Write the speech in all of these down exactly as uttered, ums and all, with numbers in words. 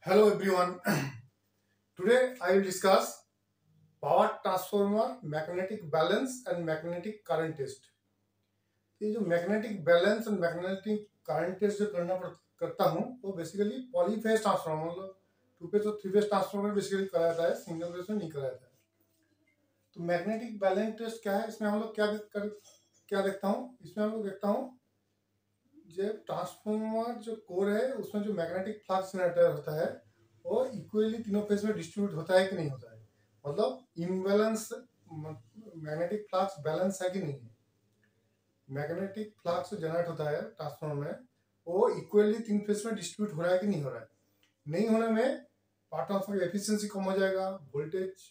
Hello everyone. Today I will discuss power transformer, magnetic balance and magnetic current test. ये जो magnetic balance और magnetic current test जो करना पड़ करता हूँ वो बेसिकली पॉलीफेज ट्रांसफार्मर मतलब टू फेज और थ्री फेज ट्रांसफार्मर बेसिकली कराया जाता है, सिंगल फेज में नहीं कराया जाता है। तो मैग्नेटिक बैलेंस टेस्ट क्या है, इसमें हम लोग क्या कर क्या देखता हूँ, इसमें हम लोग देखता हूँ जो ट्रांसफार्मर जो कोर है उसमें जो मैग्नेटिक फ्लक्स जनरेटर होता है वो इक्वली तीनों फेज में डिस्ट्रीब्यूट होता है कि नहीं होता है, मतलब इम्बैलेंस मैग्नेटिक फ्लक्स बैलेंस है कि नहीं है। मैग्नेटिक फ्लक्स जो जनरेट होता है ट्रांसफार्मर में वो इक्वली तीन फेज में डिस्ट्रीब्यूट हो रहा है कि नहीं हो रहा है। नहीं होने में पावर ट्रांसफर की एफिशिएंसी कम हो जाएगा, वोल्टेज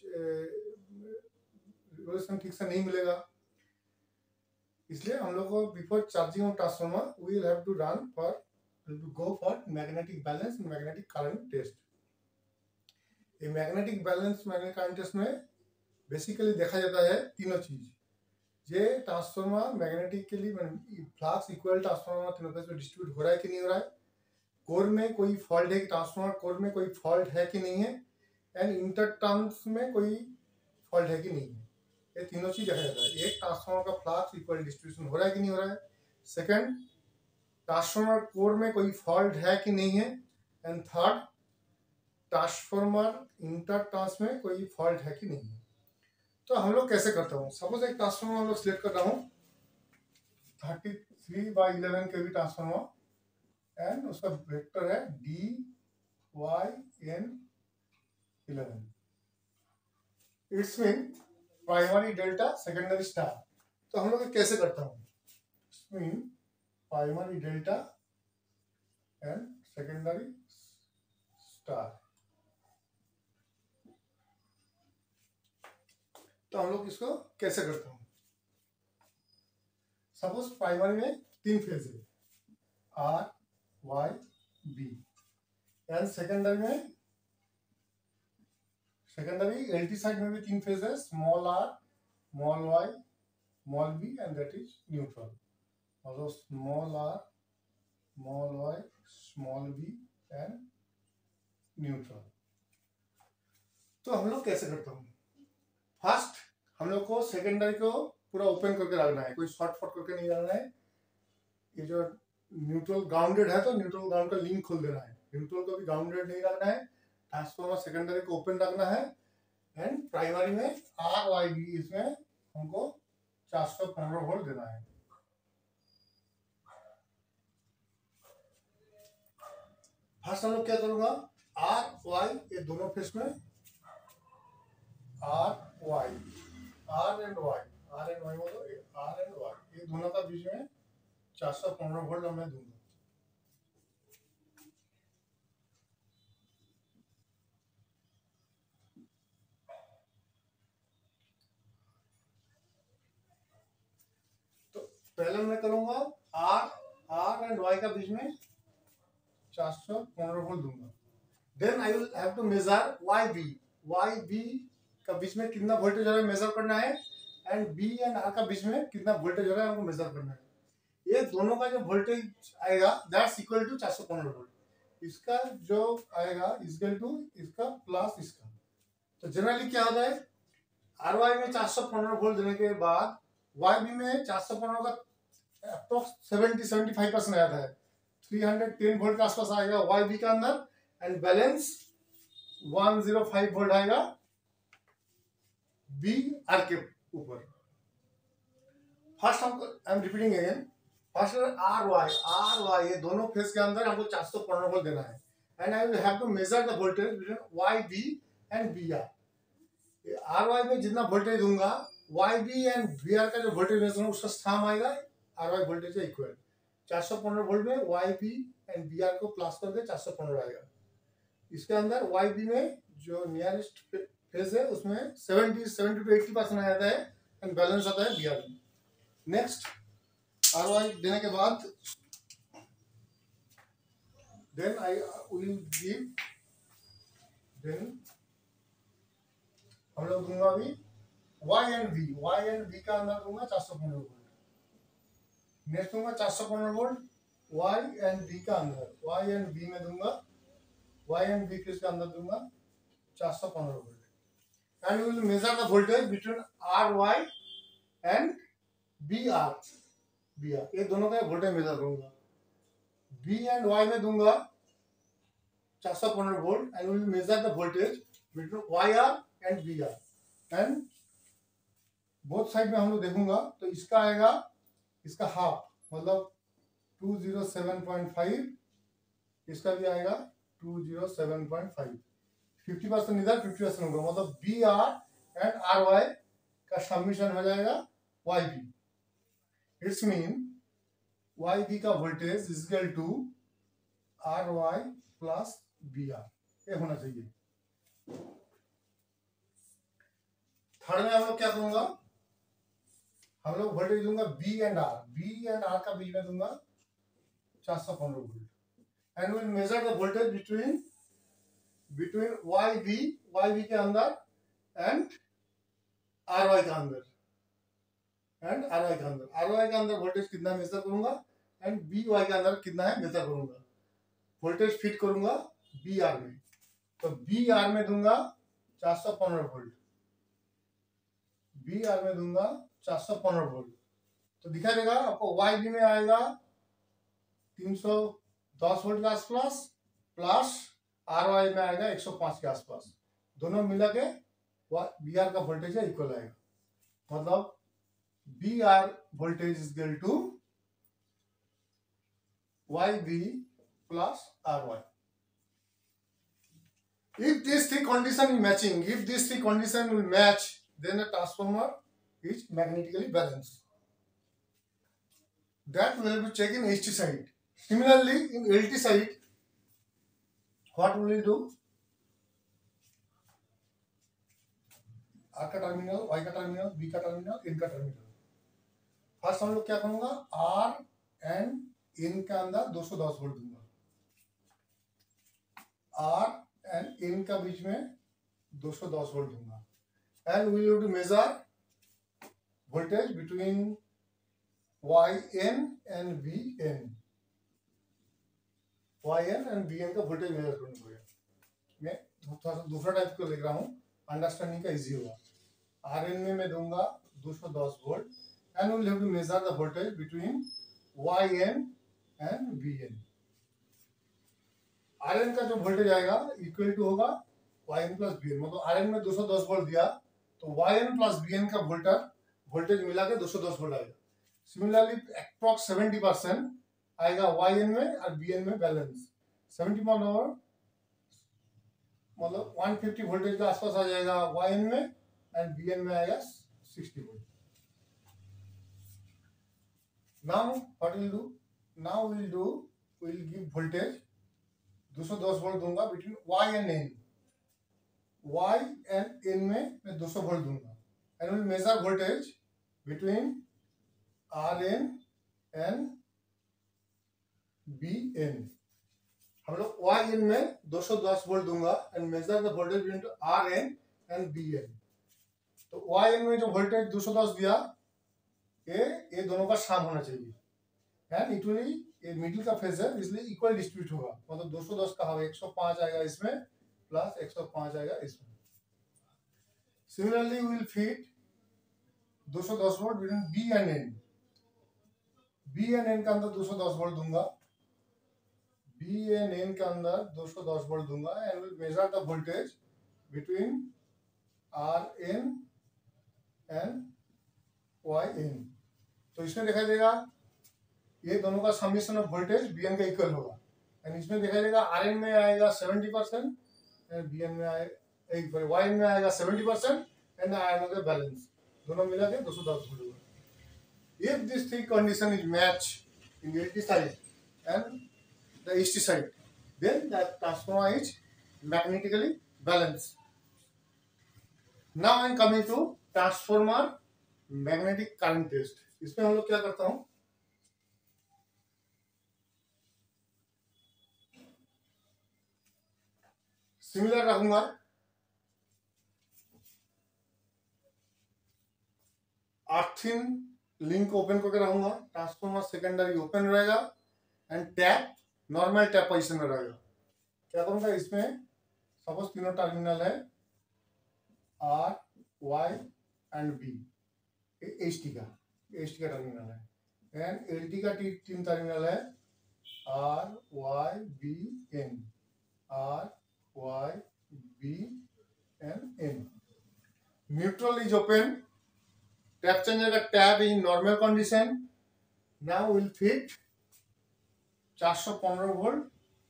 रेगुलेशन ठीक से नहीं मिलेगा। इसलिए हम लोग को before charging of transformer we will have to run for to go for magnetic balance and magnetic current test. ये magnetic balance magnetic current test में बेसिकली देखा जाता है तीनों चीज। ये transformer magnetically flux equal transformer तीनों फेज में डिस्ट्रीब्यूट हो रहा है कि नहीं हो रहा है, कोर में कोई फॉल्ट है कि ट्रांसफार्मर कोर में कोई फॉल्ट है कि नहीं है, एंड इंटर टर्म्स में कोई फॉल्ट है कि नहीं है। ये तीनों चीज देखा जाता है। एक ट्रांसफार्मर का फ्लक्स इक्वल डिस्ट्रीब्यूशन हो रहा है कि नहीं हो रहा है, सेकंड ट्रांसफार्मर कोर में कोई फॉल्ट है कि नहीं है, and third transformer inter terms में कोई फॉल्ट है कि नहीं है। तो हम लोग कैसे करते हैं, सपोज एक ट्रांसफार्मर हम लोग सिलेक्ट कर रहा हूँ थर्टी थ्री बाई इलेवन के भी ट्रांसफार्मर एंड उसका वेक्टर है D Y N eleven. It's mean primary delta secondary star. तो हम लोग कैसे करता हूँ, it's mean primary delta and secondary star. तो हम लोग इसको कैसे करते हैं, सपोज प्राइमरी में तीन फेज है R Y B, and secondary में सेकेंडरी एलटी साइड में भी तीन फेज है, small R small Y small B and that is neutral. मतलब small R small Y small B and neutral. तो हम लोग कैसे करते हैं, फर्स्ट हम लोग को सेकेंडरी को पूरा ओपन करके रखना है, कोई शॉर्ट फॉट करके नहीं रखना है। ये जो न्यूट्रल ग्राउंडेड है तो न्यूट्रल ग्राउंड का लिंक खोल देना है, न्यूट्रल को भी ग्राउंडेड नहीं रखना है। ट्रांसफार्मर सेकेंडरी को ओपन रखना है एंड प्राइमरी में आर वाई बी इसमें हमको चार सौ पंद्रह वोल्ट देना है। फर्स्ट हम लोग क्या करूंगा, आर वाई ये दोनों फेस में R Y R and Y R and Y मतलब आर एंड वाई ये दोनों का बीच में चार सौ पंद्रह वोल्ट मैं दूंगा। तो पहले मैं करूंगा आर आर एंड वाई का बीच में चार सौ पंद्रह वोल्ट दूंगा। Then I will have to measure Y B Y B का बीच में कितना वोल्टेज हो रहा है मेजर करना है, एंड बी एंड आर का बीच में कितना वोल्टेज हो रहा है हमको मेजर करना है। ये दोनों का जो वोल्टेज आएगा दैट्स इक्वल टू चार सौ पंद्रह वोल्ट, इसका जो आएगा इक्वल टू इसका प्लस इसका। तो जनरली क्या होता है, आर वाई में चार सौ पंद्रह वोल्ट देने के बाद वाई बी में चार सौ पंद्रह का approx seventy seventy five percent आता है, थ्री हंड्रेड टेन वोल्ट के आसपास आएगा वाई बी का अंदर, and balance one zero five volt आएगा बी आर के ऊपर। फर्स्ट हम I am repeating again, first R Y R Y ये दोनों फेज के अंदर हमको चार सौ पंद्रह वोल्ट देना है, and I will have to measure the voltage between Y B and B R. R Y में जितना वोल्टेज दूंगा Y B and B R का जो वोल्टेज मेजर उसका स्थान आएगा आर वाई वोल्टेज है इक्वल चार सौ पंद्रह वोल्ट में Y B and B R को प्लस करके चार सौ पंद्रह आएगा। इसके अंदर वाई बी में जो नियरेस्ट फेज है उसमें seventy seventy two eighty percent आ जाता है एंड बैलेंस आता है B R B. Next R Y देने के बाद then I will give then हम लोग दूंगा अभी Y and B Y and B का अंदर दूंगा चार सौ पंद्रह वोल्ट। नेक्स्ट दूंगा चार सौ पंद्रह वोल्ट वाई एंड बी का अंदर, वाई एंड बी में दूंगा वाई एंड बी के अंदर दूंगा चार सौ पंद्रह volt and will measure the voltage between R Y and B R B R ये दोनों का वोल्टेज मेजर करूंगा। बी एंड वाई में दूंगा चार सौ पंद्रह volt and will measure the voltage between Y R and B R and both side में हम लोग देखूंगा तो इसका आएगा इसका हाफ मतलब two zero seven point five, इसका भी आएगा two zero seven point five. Fifty percent इधर फिफ्टी परसेंट होगा मतलब B R and R Y का समीशन हो जाएगा Y B. It's mean Y B का voltage is equal to R Y plus B R, ये होना चाहिए। थर्ड में हम लोग क्या करूंगा, हम लोग वोल्टेज दूंगा B and R, B and R का बीच में दूंगा चार सौ पंद्रह volt and will measure the voltage between between Y B Y B के अंदर एंड आर वाई का अंदर एंड आर वाई के अंदर आर वाई के अंदर वोल्टेज कितना मेजर करूंगा एंड बी वाई के अंदर कितना है मेजर करूंगा। वोल्टेज फिट करूंगा बी आर में, तो बी आर में दूंगा चार सौ पंद्रह वोल्ट, बी आर में दूंगा चार सौ पंद्रह वोल्ट, तो दिखाई देगा आपको वाई बी में आएगा तीन सौ दस वोल्ट के आसपास प्लस आर वाई में आएगा एक सौ पाँच के आसपास, दोनों मिला के बी आर का वोल्टेज इक्वल आएगा। मतलब B R voltage is equal to Y B plus R Y. If these three conditions is matching, if these three conditions will match, then the transformer is magnetically balanced. That will be checked in H T side. Similarly, in L T side, what will we do? R का terminal, Y का terminal, B का terminal, N का terminal. First हम लोग क्या करूंगा, R and N के अंदर दो सौ दस वोल्ट दूंगा, R एंड N का बीच में दो सौ दस वोल्ट दूंगा and we have to measure voltage between Y N and B N, Y N and B N का वोल्टेज मेजर करना पड़ेगा। मैं थोड़ा सा दूसरा टाइप को लिख रहा हूँ, अंडरस्टैंडिंग का इजी होगा। आर एन में मैं दूंगा दो सौ दस volt and we will have to measure the voltage between Y N and B N. R N का जो वोल्टेज आएगा इक्वल टू होगा Y N plus B N, मतलब आर एन में दो सौ दस वोल्ट दिया तो Y N plus B N का वोल्टेज वोल्टेज मिला के दो सौ दस वोल्ट आएगा। सिमिलरली अप्रॉक्स सेवेंटी परसेंट आएगा वाई एन में और बी एन में बैलेंस, सेवेंटी मतलब मतलब वन फिफ्टी वोल्टेज के आसपास आ जाएगा वाई एन में एंड बी एन में आएगा sixty volt. Now what will do, now will do will give voltage दो सौ दस वोल्ट दूंगा between Y and N, Y and N में मैं दो सौ वोल्ट दूंगा and will measure voltage between R N and B N. हम लोग वाई एन में दो सौ दस वोल्ट दूंगा and measure the voltage between R N and B N. तो वाई एन में जो वोल्टेज दो सौ दस दिया ये ये दोनों का सम होना चाहिए एंड इट विल ये मिडिल का फेज है इसलिए इक्वल डिस्ट्रीब्यूट होगा, मतलब दो सौ दस का होगा एक सौ पाँच आएगा इसमें प्लस एक सौ पाँच आएगा इसमें। सिमिलरली वी विल फीड दो सौ दस volt between B and N, B and N के अंदर दो सौ दस वोल्ट दूंगा, बी एंड एन के अंदर दो सौ दस वोल्ट दूंगा and will measure the voltage between R N and Y N. तो इसमें दिखाई देगा ये दोनों का summation of voltage B N का इक्वल होगा एंड इसमें दिखाई देगा आर एन में आएगा seventy percent and B N में आएगा वाई एन में आएगा seventy percent and R N का बैलेंस, दोनों मिला के दो सौ दस वोल्ट होगा। If this three condition is match in L T side and the H T side then the transformer is magnetically balanced. Now I am coming to transformer magnetic current test. इसमें हम लोग क्या करता हूँ, similar रखूंगा, earthing link open करके रखूंगा, transformer secondary open रहेगा and tap normal tap position में रहेगा। क्या करूंगा, इसमें सपोज तीनों टर्मिनल है R Y and B, H T का एच टी का टर्मिनल है, एंड एल टी का टी, तीन टर्मिनल है R Y B N, R Y B and N. Neutral is open, tap changer का tap in normal condition. Now will fit चार सौ पंद्रह वोल्ट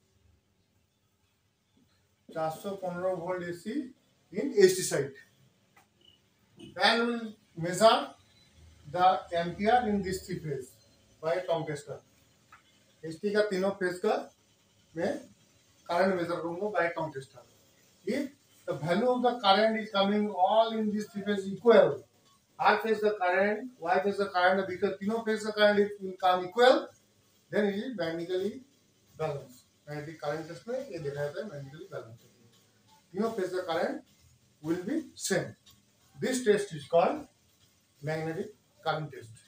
चार सौ पंद्रह volt AC in AC side, and will measure the ampere in this three phase by tong tester. HT का तीनों phase का मैं करंट मेजर करूंगा by tong tester. If the value of the current is coming all in this three phase equal, R phase the current, Y phase the current, because तीनों phase का current it will come equal, then it is magnetically balance. Magnetic current test में ये देखा जाता है magnetically balance, तीनों phase का current will B same. This test is called magnetic current test.